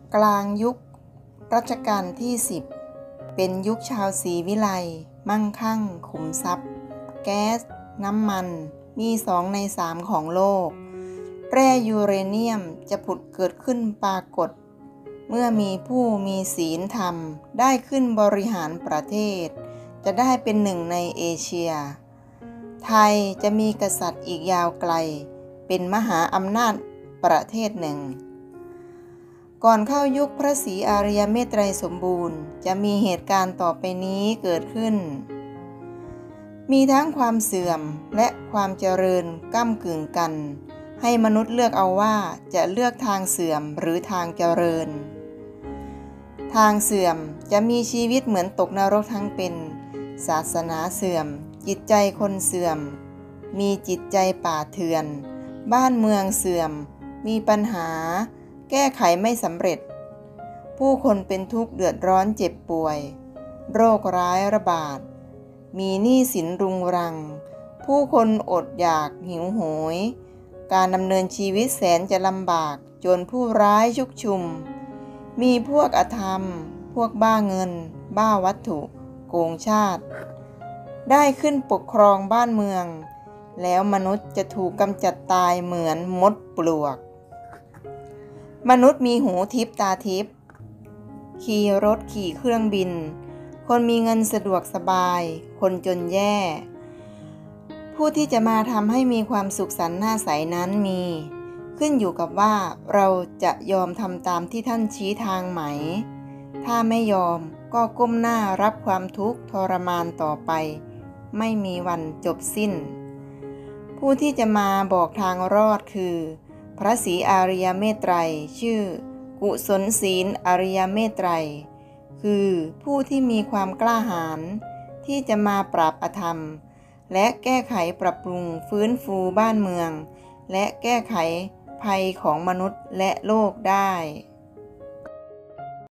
กลางยุครัชกาลที่ 10 เป็นยุคชาวศรีวิไลย์มั่งคั่งขุมทรัพย์ แก๊ส น้ำมัน มี2 ใน 3 ของโลก แร่ยูเรเนียมจะผุดเกิดขึ้นปรากฏ เมื่อมีผู้มีศีลธรรมได้ขึ้นบริหารประเทศ จะได้เป็นหนึ่งในเอเชีย ไทยจะมีกษัตริย์อีกยาวไกล เป็นมหาอำนาจประเทศหนึ่ง ก่อนเข้ายุคพระศรีอริยเมตไตรสมบูรณ์จะมีเหตุการณ์ต่อไปนี้เกิดขึ้น มีทั้งความเสื่อมและความเจริญก้ำกึ่งกัน ให้มนุษย์เลือกเอาว่าจะเลือกทางเสื่อมหรือทางเจริญ ทางเสื่อมจะมีชีวิตเหมือนตกนรกทั้งเป็น ศาสนาเสื่อมจิตใจคนเสื่อม มีจิตใจป่าเถื่อน บ้านเมืองเสื่อมมีปัญหาแก้ไขไม่สำเร็จ ผู้คนเป็นทุกข์เดือดร้อนเจ็บป่วย โรคร้ายระบาด มีหนี้สินรุงรัง ผู้คนอดอยากหิวโหย การดำเนินชีวิตแสนจะลำบากจนผู้ร้ายชุกชุม มีพวกอธรรม พวกบ้าเงิน บ้าวัตถุ โกงชาติ ได้ขึ้นปกครองบ้านเมือง แล้วมนุษย์จะถูกกำจัดตายเหมือนมดปลวก มนุษย์มีหูทิพตาทิพขี่รถขี่เครื่องบิน คนมีเงินสะดวกสบาย คนจนแย่ ผู้ที่จะมาทำให้มีความสุขสันต์หน้าใสนั้นมี ขึ้นอยู่กับว่าเราจะยอมทำตามที่ท่านชี้ทางไหม ถ้าไม่ยอมก็ก้มหน้ารับความทุกข์ทรมานต่อไป ไม่มีวันจบสิ้น ผู้ที่จะมาบอกทางรอดคือพระศรีอริยเมตไตรชื่อกุศลศีลอริยเมตไตรคือผู้ที่มีความกล้าหาญที่จะมาปราบอธรรมและแก้ไขปรับปรุงฟื้นฟูบ้านเมืองและแก้ไขภัยของมนุษย์และโลกได้